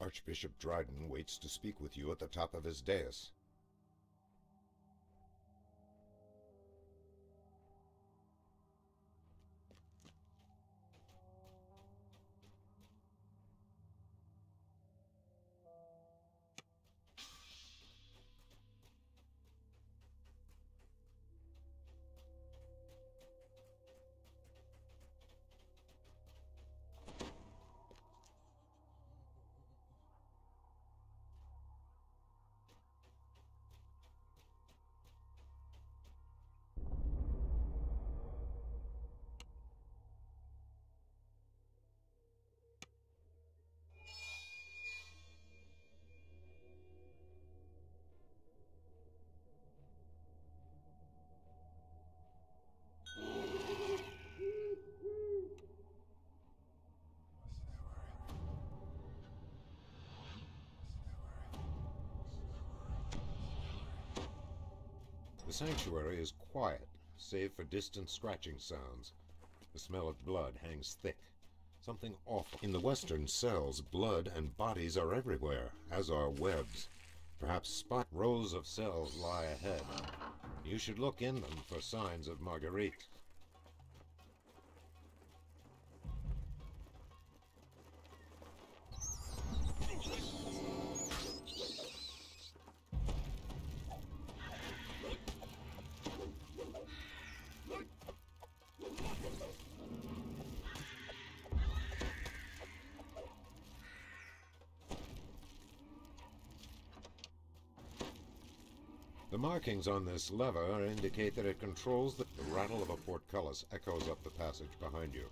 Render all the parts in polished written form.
Archbishop Dryden waits to speak with you at the top of his dais. The sanctuary is quiet, save for distant scratching sounds. The smell of blood hangs thick. Something awful. In the western cells, blood and bodies are everywhere, as are webs. Perhaps spot rows of cells lie ahead. You should look in them for signs of Marguerite. The markings on this lever indicate that it controls the rattle of a portcullis echoes up the passage behind you.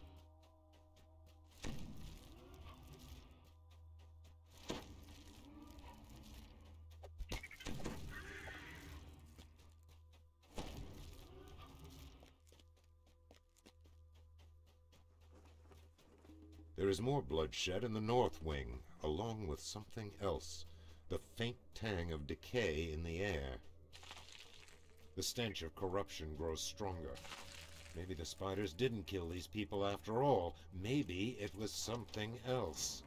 There is more bloodshed in the north wing, along with something else, the faint tang of decay in the air. The stench of corruption grows stronger. Maybe the spiders didn't kill these people after all. Maybe it was something else.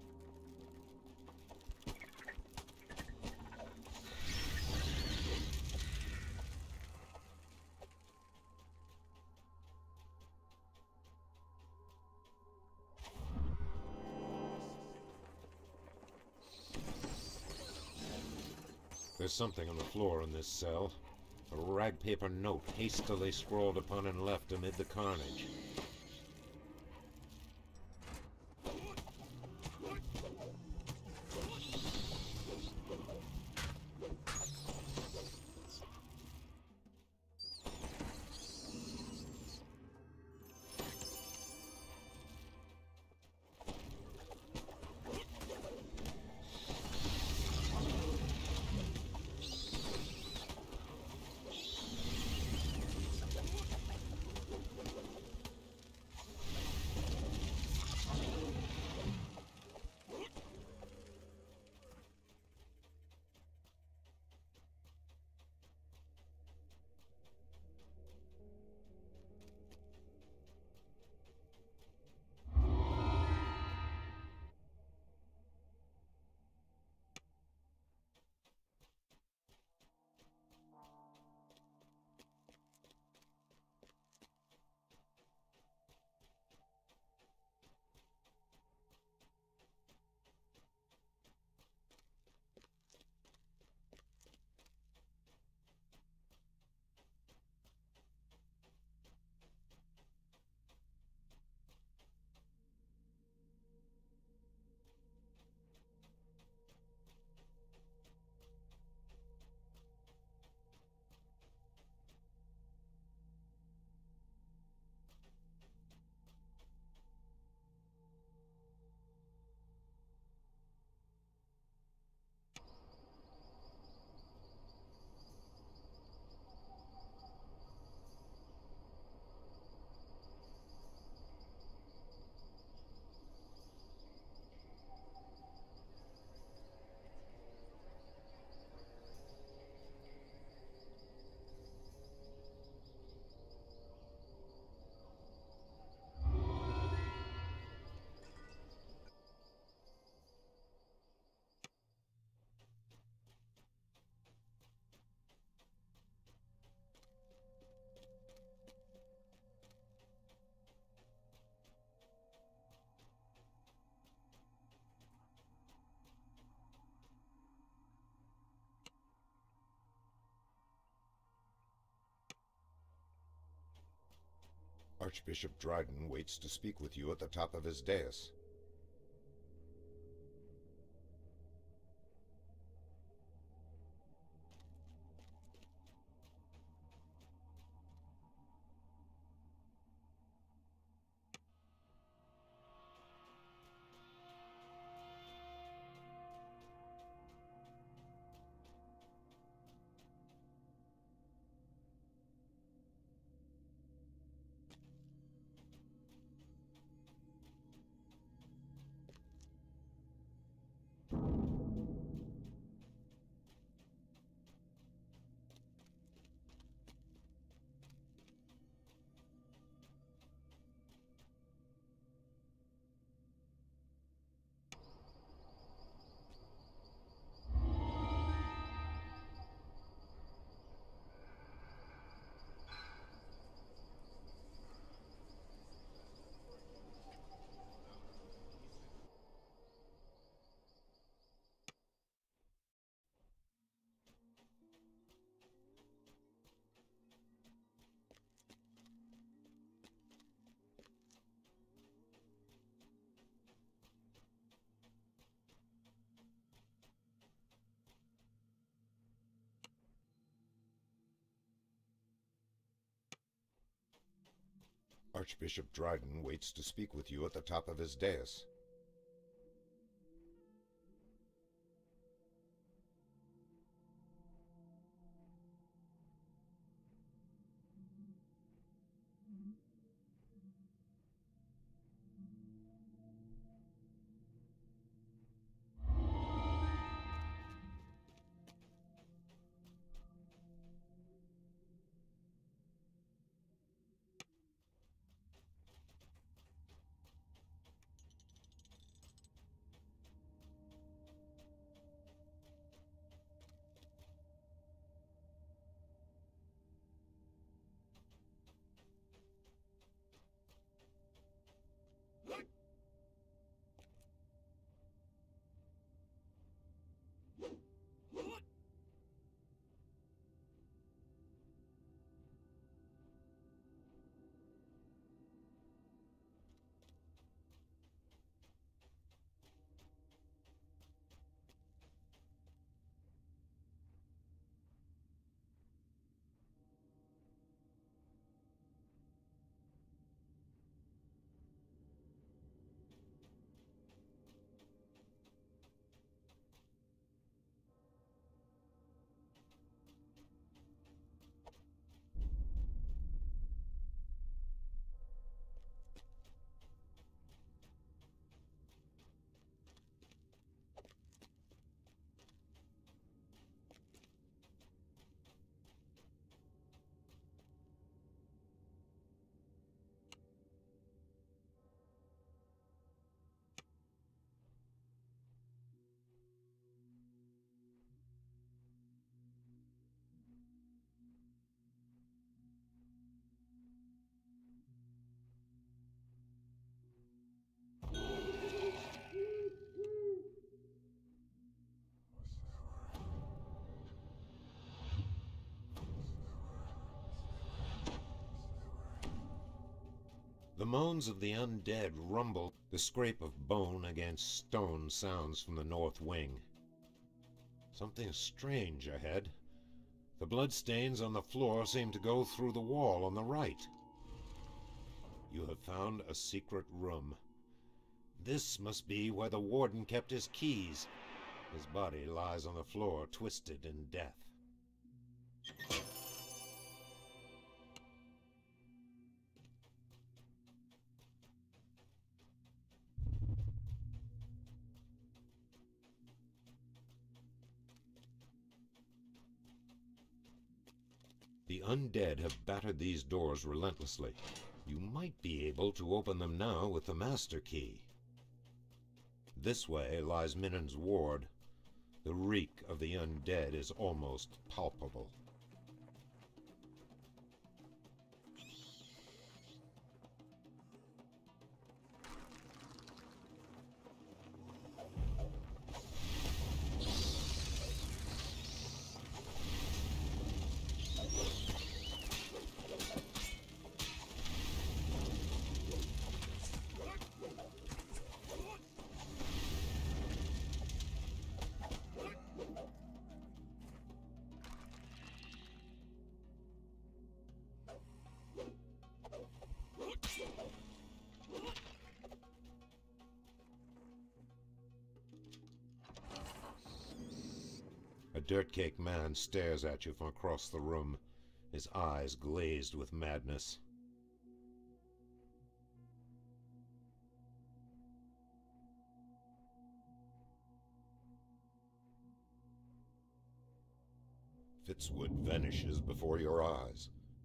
There's something on the floor in this cell. A rag-paper note hastily scrawled upon and left amid the carnage. Archbishop Dryden waits to speak with you at the top of his dais. Archbishop Dryden waits to speak with you at the top of his dais. The moans of the undead rumble. The scrape of bone against stone sounds from the north wing. Something strange ahead. The bloodstains on the floor seem to go through the wall on the right. You have found a secret room. This must be where the warden kept his keys. His body lies on the floor, twisted in death. The undead have battered these doors relentlessly. You might be able to open them now with the master key. This way lies Minan's ward. The reek of the undead is almost palpable. A dirt-caked man stares at you from across the room, his eyes glazed with madness. Fitzwood vanishes before your eyes.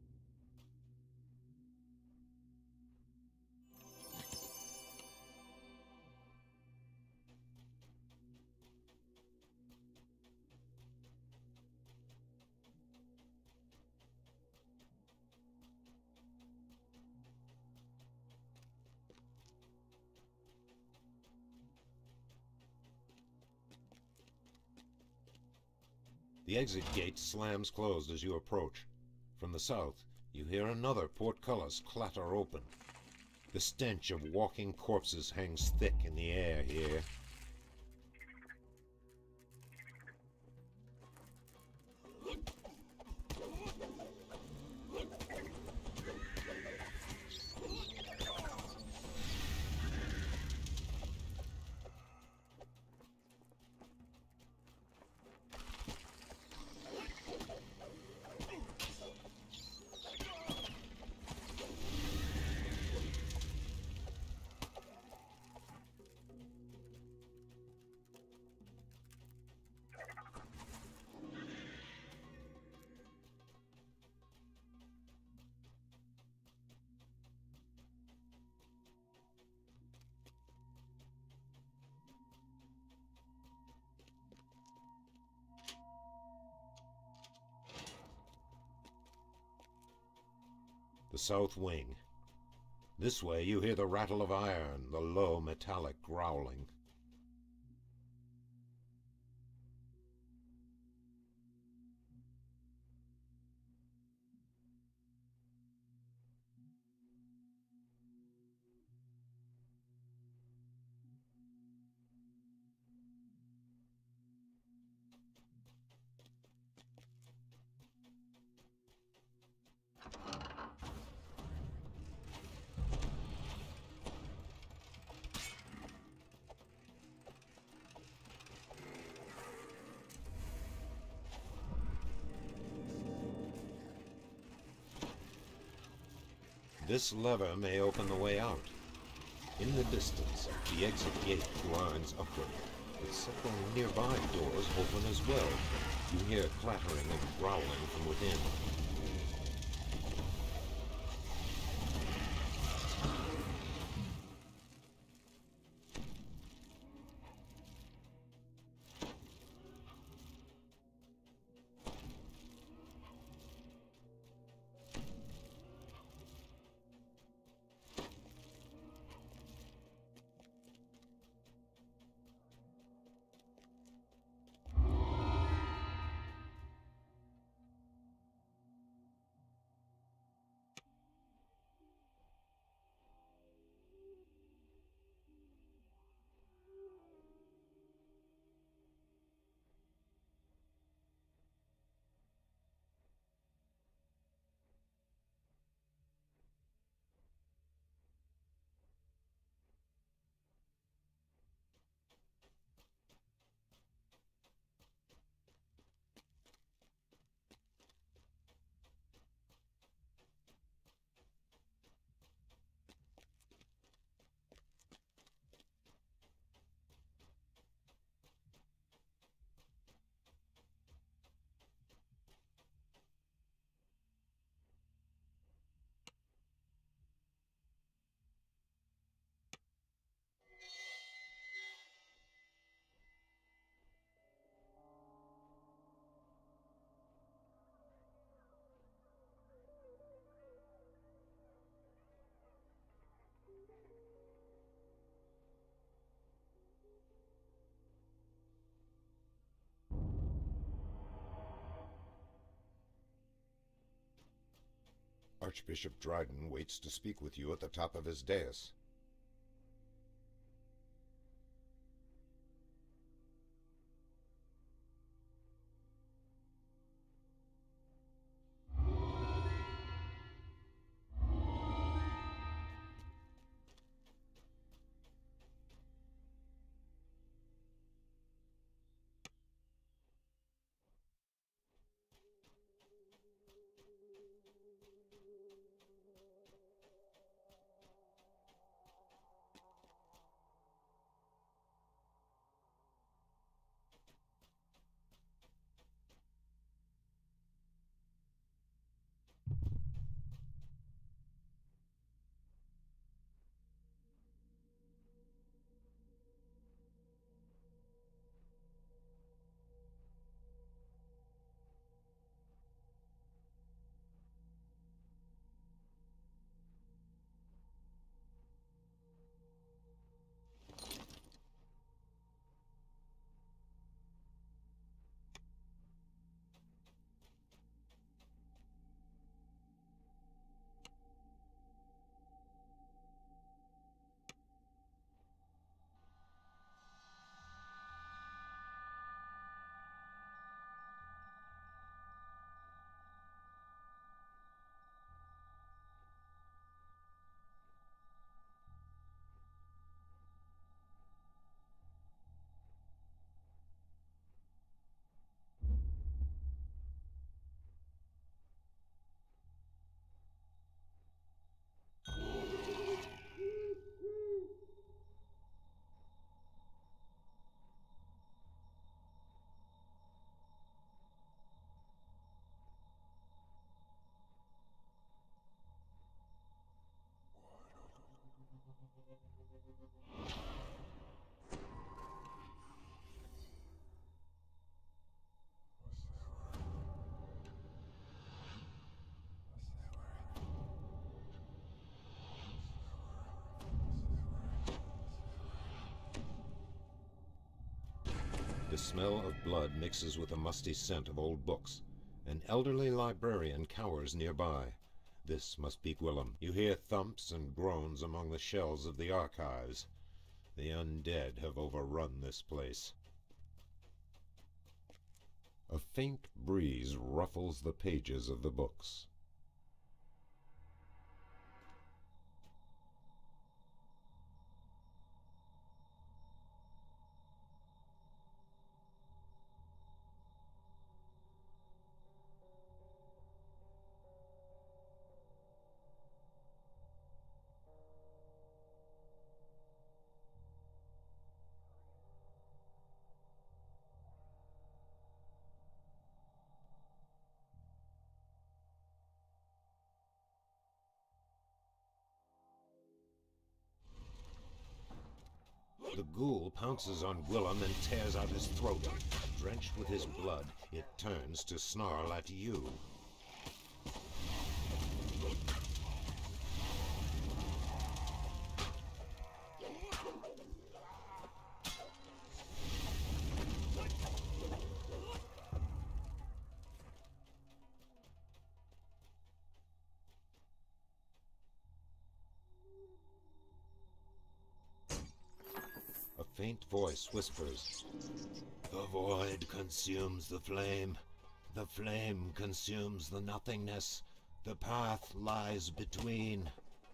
The exit gate slams closed as you approach. From the south, you hear another portcullis clatter open. The stench of walking corpses hangs thick in the air here. The south wing. This way you hear the rattle of iron, the low metallic growling. This lever may open the way out. In the distance, the exit gate grinds upward, but several nearby doors open as well. You hear clattering and growling from within. Archbishop Dryden waits to speak with you at the top of his dais. The smell of blood mixes with the musty scent of old books. An elderly librarian cowers nearby. This must be Gwillem. You hear thumps and groans among the shelves of the archives. The undead have overrun this place. A faint breeze ruffles the pages of the books. The ghoul pounces on Gwillem and tears out his throat. Drenched with his blood, it turns to snarl at you. A faint voice whispers, "The void consumes the flame consumes the nothingness, the path lies between."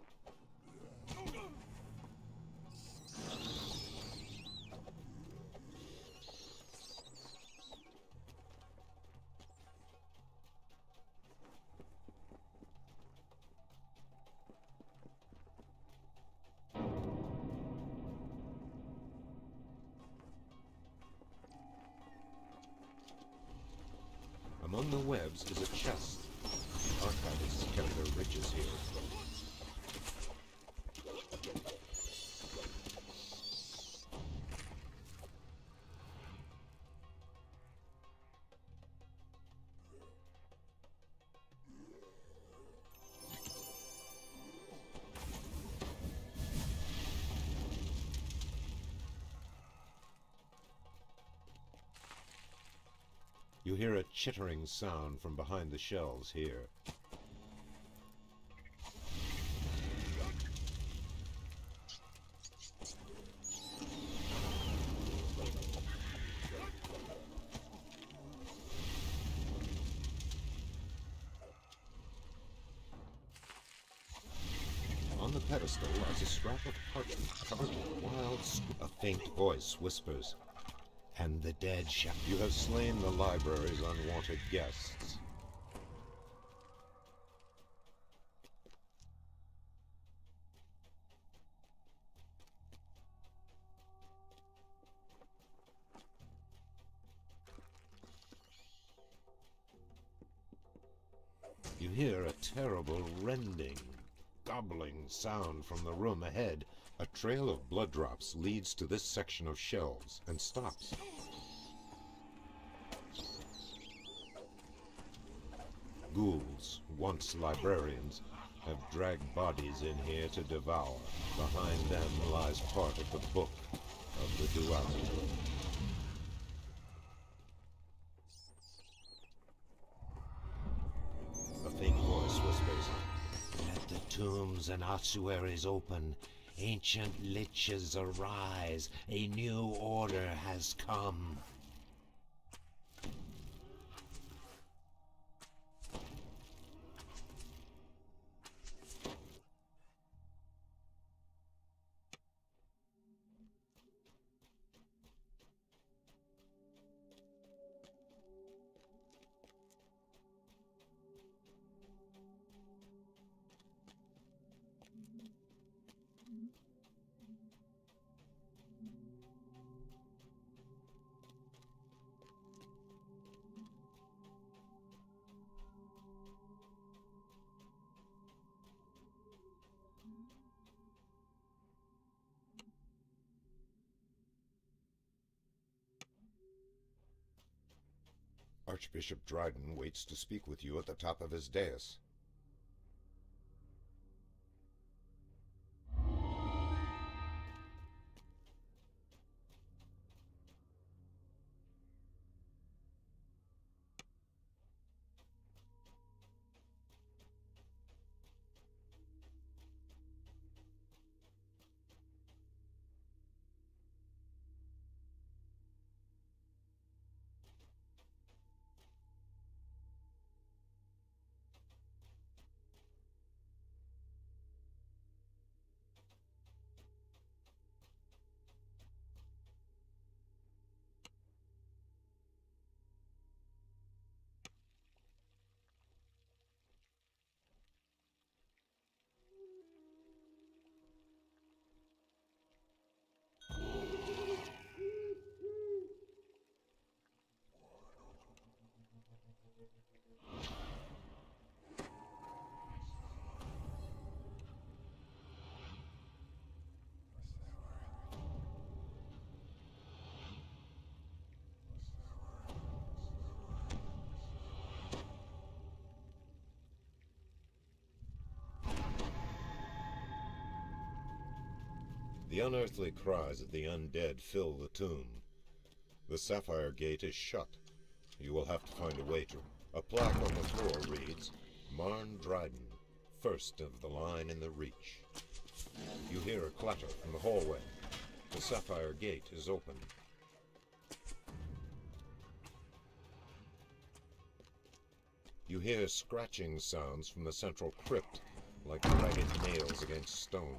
Among the webs is a chest. Archivists kept their riches here. You hear a chittering sound from behind the shelves here. On the pedestal lies a scrap of parchment covered with wild A faint voice whispers, "And the dead shall..." You have slain the library's unwanted guests. You hear a terrible rending, gobbling sound from the room ahead. A trail of blood drops leads to this section of shelves and stops. Ghouls, once librarians, have dragged bodies in here to devour. Behind them lies part of the book of the duality. A faint voice whispers, "Let the tombs and ossuaries open. Ancient liches arise. A new order has come." Archbishop Dryden waits to speak with you at the top of his dais. The unearthly cries of the undead fill the tomb. The sapphire gate is shut. You will have to find a way to. A plaque on the floor reads, Marn Dryden, first of the line in the Reach. You hear a clatter from the hallway. The sapphire gate is open. You hear scratching sounds from the central crypt, like ragged nails against stone.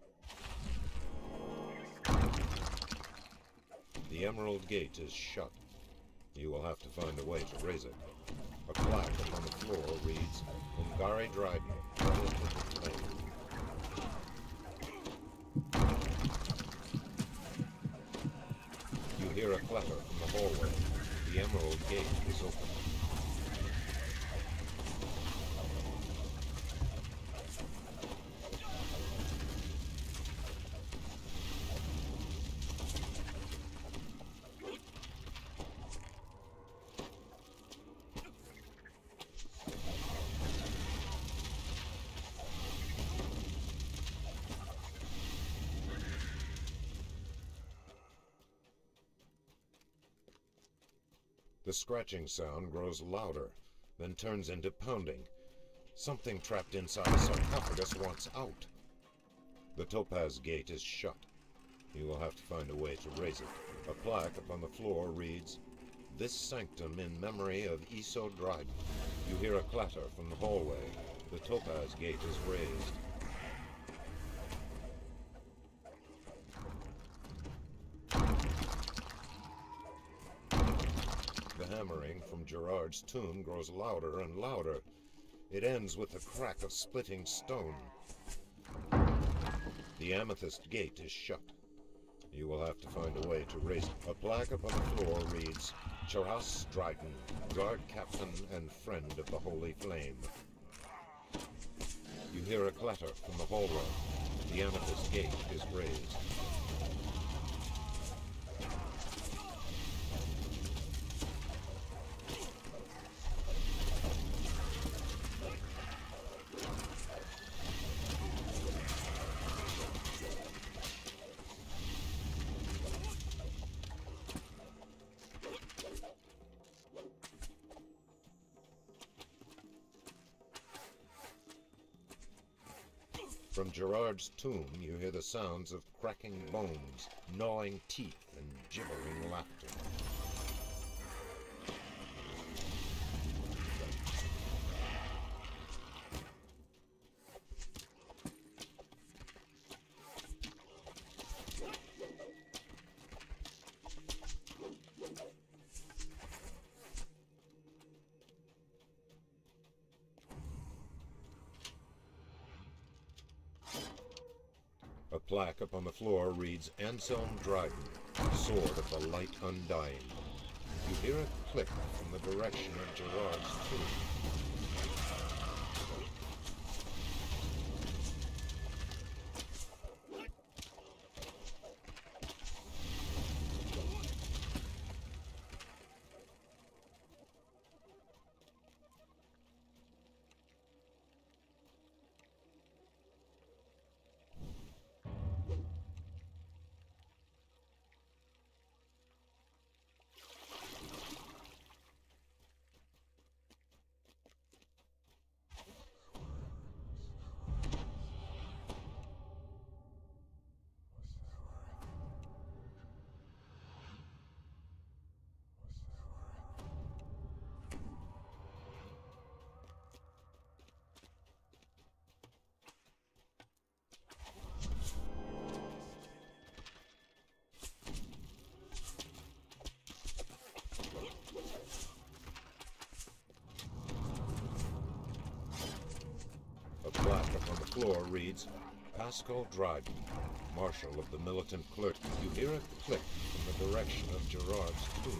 The emerald gate is shut. You will have to find a way to raise it. A plaque upon the floor reads, Ungari Dryden, relative flame. You hear a clatter from the hallway. The emerald gate is open. The scratching sound grows louder, then turns into pounding. Something trapped inside a sarcophagus wants out. The topaz gate is shut. You will have to find a way to raise it. A plaque upon the floor reads, This sanctum in memory of Eso Dryden. You hear a clatter from the hallway. The topaz gate is raised. The hammering from Gerard's tomb grows louder and louder. It ends with the crack of splitting stone. The amethyst gate is shut. You will have to find a way to raise it. A plaque upon the floor reads, Charas Dryden, guard captain and friend of the Holy Flame. You hear a clatter from the hallway. The amethyst gate is raised. From Gerard's tomb, you hear the sounds of cracking bones, gnawing teeth, and gibbering laughter. A plaque upon the floor reads, Anselm Dryden, Sword of the Light Undying. You hear a click from the direction of Gerard's tomb. A plaque upon the floor reads, Pascal Dryden, Marshal of the Militant Clerk. You hear a click from the direction of Gerard's tomb.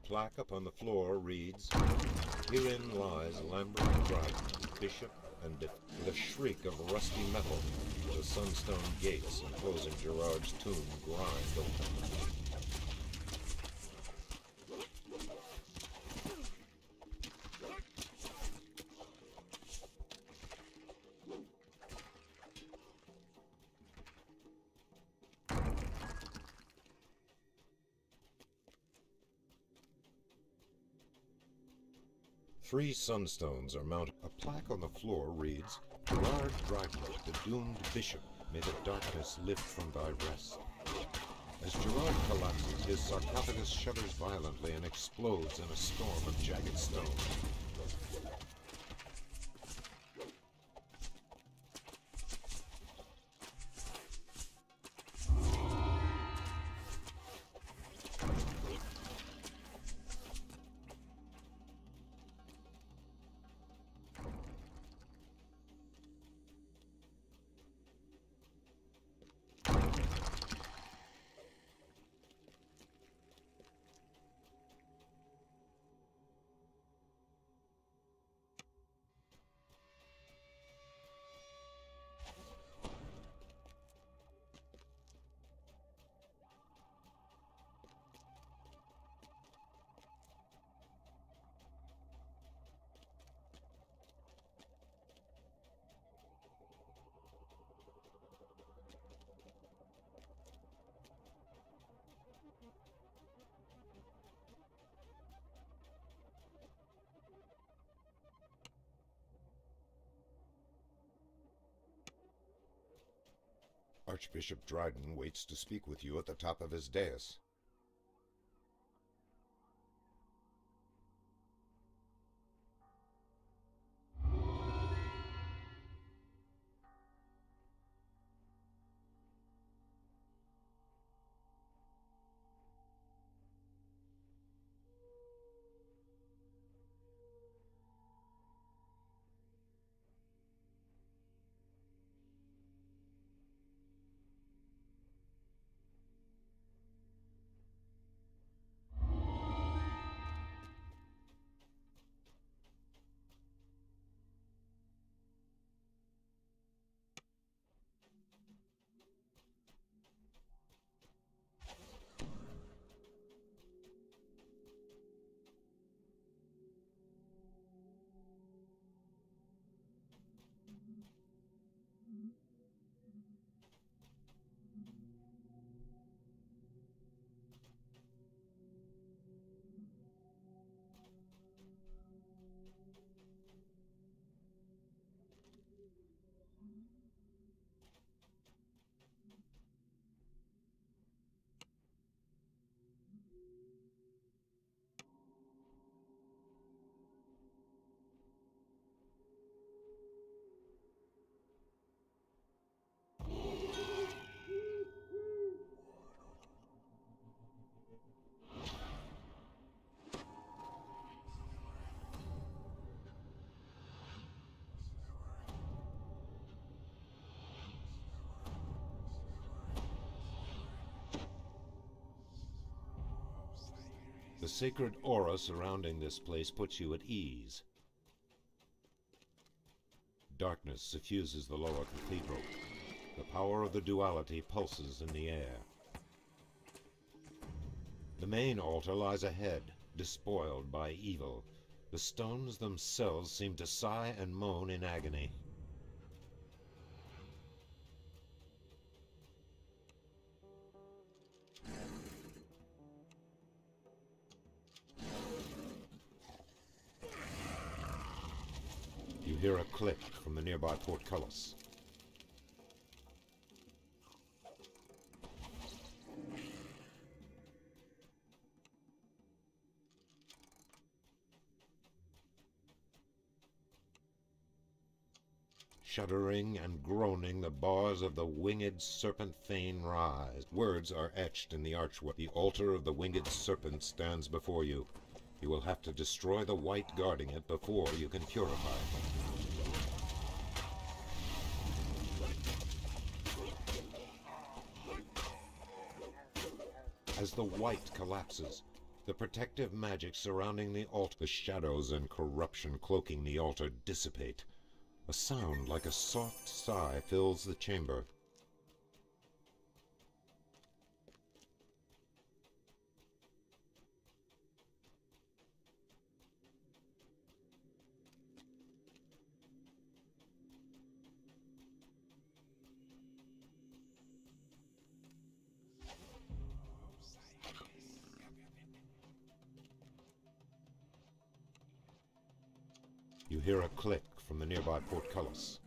plaque upon the floor reads, "Herein lies Lambert Dryden, Bishop and With a shriek of rusty metal, the sunstone gates enclosing Gerard's tomb grind open. Three sunstones are mounted. A plaque on the floor reads, "Gerard Dryden, the doomed bishop, may the darkness lift from thy rest." As Gerard collapses, his sarcophagus shudders violently and explodes in a storm of jagged stone. Archbishop Dryden waits to speak with you at the top of his dais. The sacred aura surrounding this place puts you at ease. Darkness suffuses the lower cathedral. The power of the duality pulses in the air. The main altar lies ahead, despoiled by evil. The stones themselves seem to sigh and moan in agony. You hear a click from the nearby portcullis. Shuddering and groaning, the bars of the winged serpent fane rise. Words are etched in the archway. The altar of the winged serpent stands before you. You will have to destroy the white guarding it before you can purify it. As the white collapses, The protective magic surrounding the altar, the shadows and corruption cloaking the altar dissipate. A sound like a soft sigh fills the chamber. You hear a click from the nearby portcullis.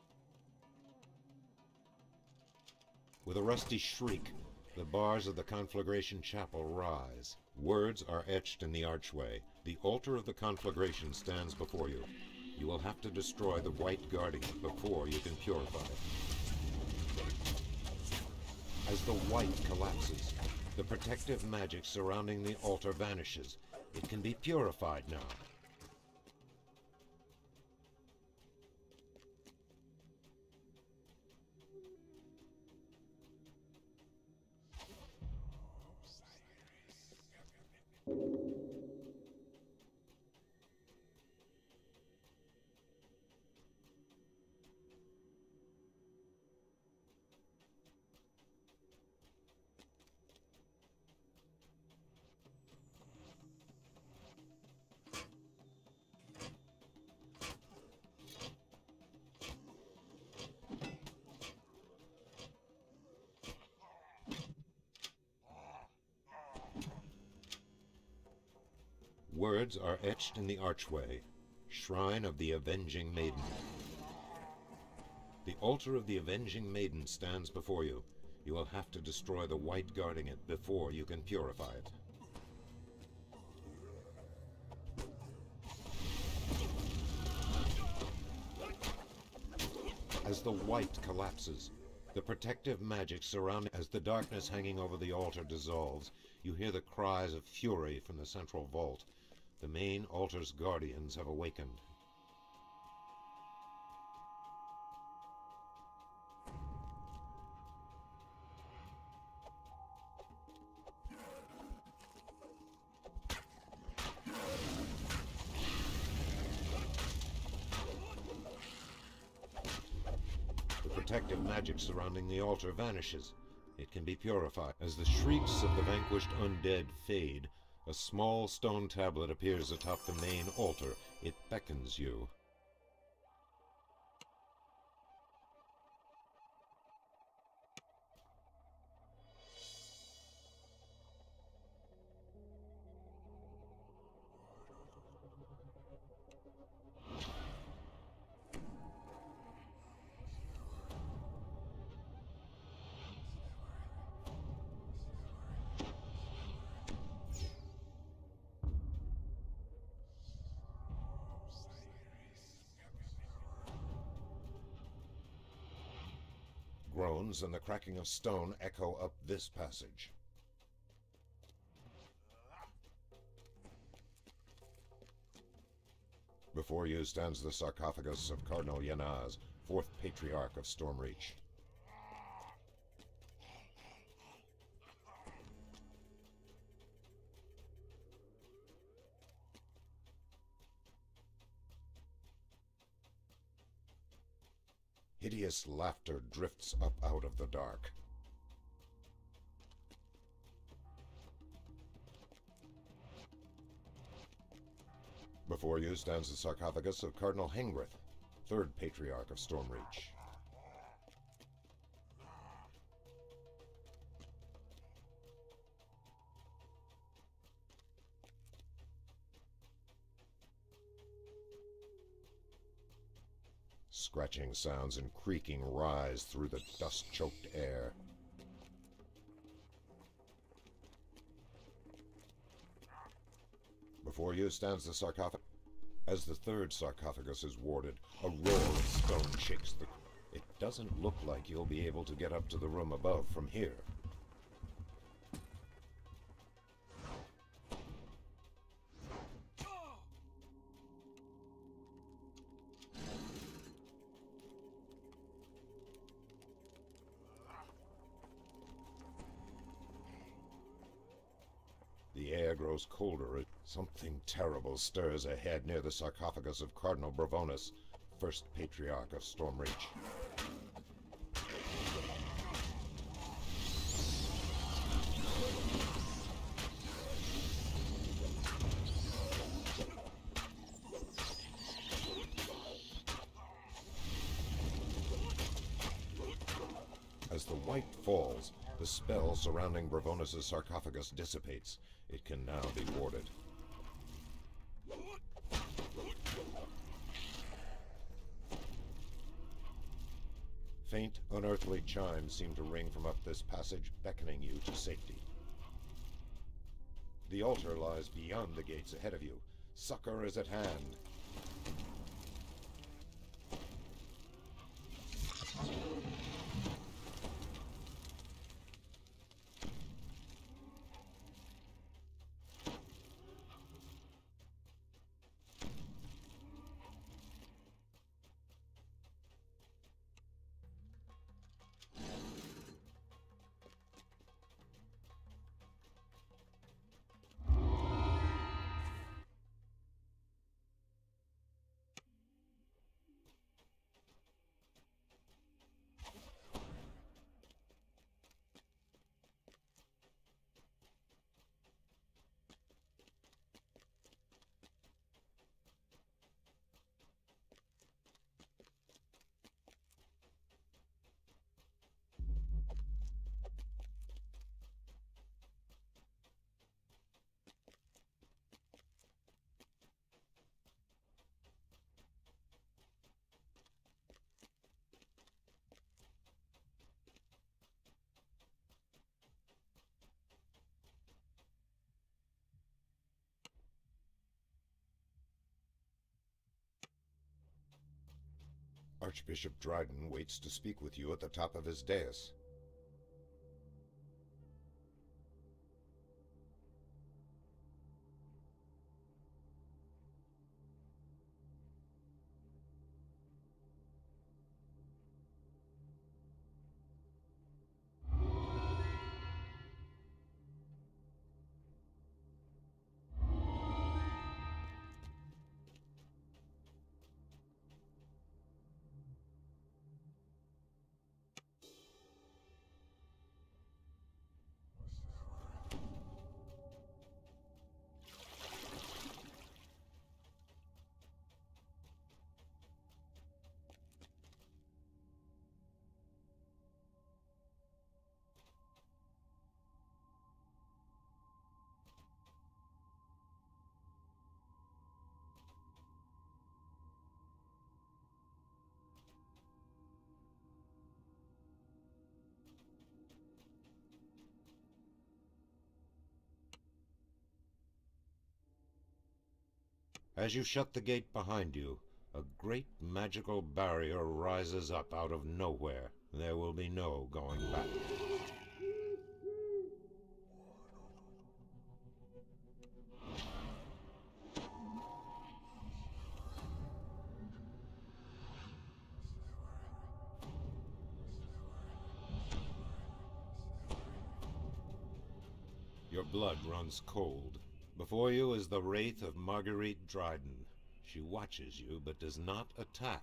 With a rusty shriek, the bars of the conflagration chapel rise. Words are etched in the archway. The altar of the conflagration stands before you. You will have to destroy the white guarding it before you can purify it. As the white collapses, the protective magic surrounding the altar vanishes. It can be purified now. Words are etched in the archway. Shrine of the Avenging Maiden. The altar of the Avenging Maiden stands before you. You will have to destroy the white guarding it before you can purify it. As the white collapses, the protective magic surrounding as the darkness hanging over the altar dissolves, you hear the cries of fury from the central vault. The main altar's guardians have awakened. The protective magic surrounding the altar vanishes. It can be purified. As the shrieks of the vanquished undead fade, a small stone tablet appears atop the main altar. It beckons you. Groans and the cracking of stone echo up this passage. Before you stands the sarcophagus of Cardinal Yanaz, 4th Patriarch of Stormreach. Hideous laughter drifts up out of the dark. Before you stands the sarcophagus of Cardinal Hengrith, 3rd Patriarch of Stormreach. Scratching sounds and creaking rise through the dust-choked air. Before you stands the sarcophagus. As the 3rd sarcophagus is warded, a roar of stone shakes the... It doesn't look like you'll be able to get up to the room above from here. The air grows grows colder. Something terrible stirs ahead near the sarcophagus of Cardinal Bravonus, first patriarch of Stormreach. As the white falls, the spell surrounding Bravonus' sarcophagus dissipates. It can now be warded. Faint, unearthly chimes seem to ring from up this passage, beckoning you to safety. The altar lies beyond the gates ahead of you. Succor is at hand. Archbishop Dryden waits to speak with you at the top of his dais. As you shut the gate behind you, a great magical barrier rises up out of nowhere. There will be no going back. Your blood runs cold. Before you is the wraith of Marguerite Dryden. She watches you, but does not attack.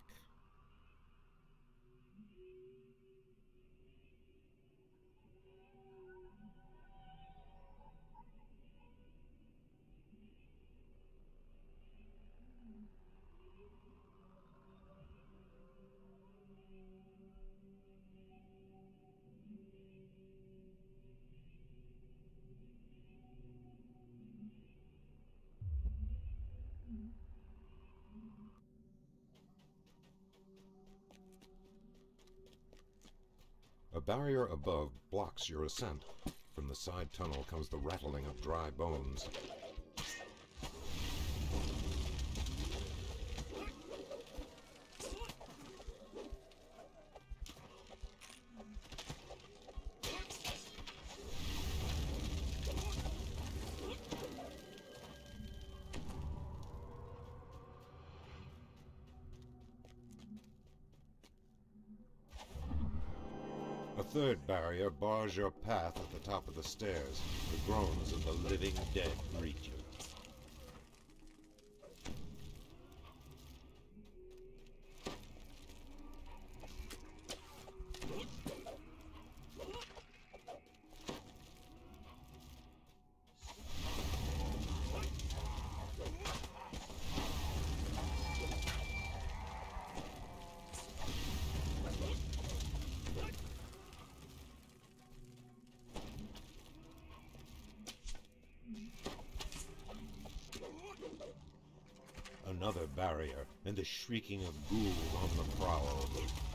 A barrier above blocks your ascent. From the side tunnel comes the rattling of dry bones. A A third barrier bars your path at the top of the stairs. The groans of the living dead greet you. Another barrier, and the shrieking of ghouls on the prowl.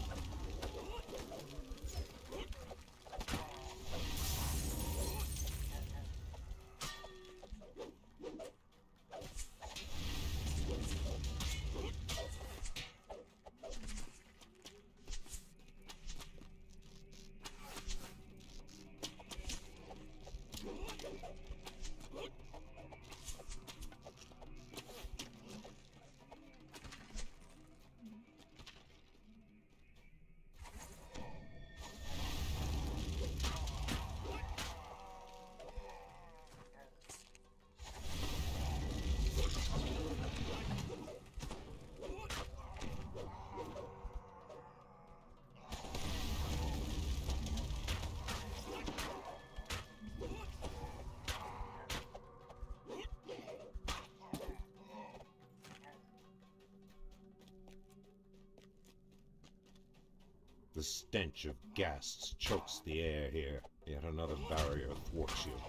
The stench of gas chokes the air here. Yet another barrier thwarts you.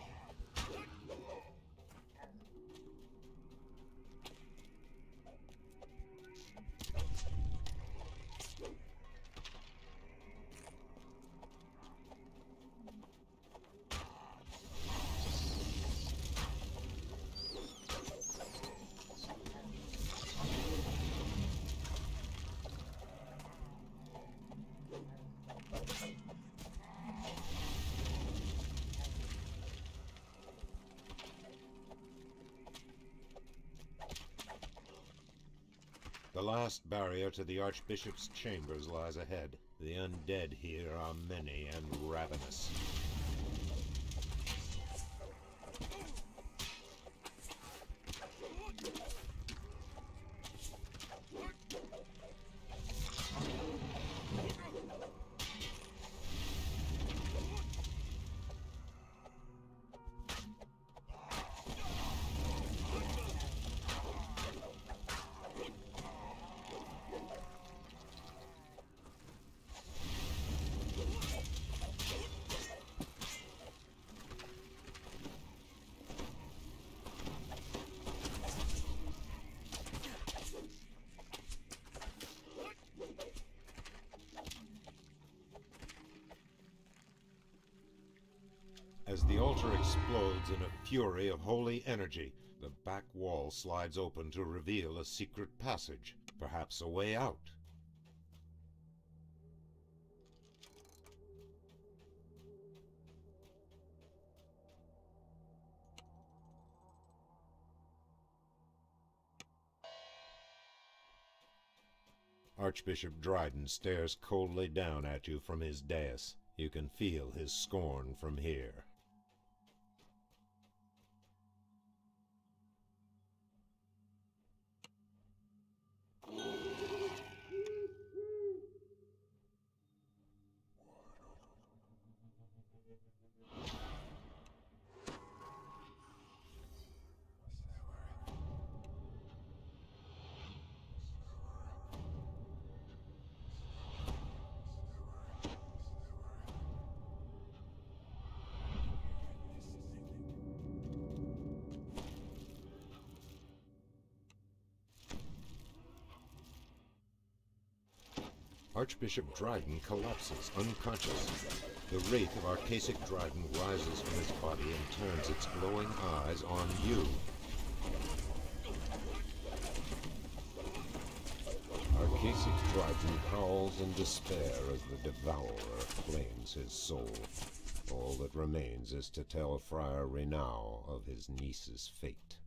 The last barrier to the Archbishop's chambers lies ahead. The undead here are many and ravenous. As the altar explodes in a fury of holy energy, the back wall slides open to reveal a secret passage, perhaps a way out. Archbishop Dryden stares coldly down at you from his dais. You can feel his scorn from here. Archbishop Dryden collapses, unconscious. The wraith of Archasic Dryden rises from his body and turns its glowing eyes on you. Archasic Dryden howls in despair as the Devourer claims his soul. All that remains is to tell Friar Renow of his niece's fate.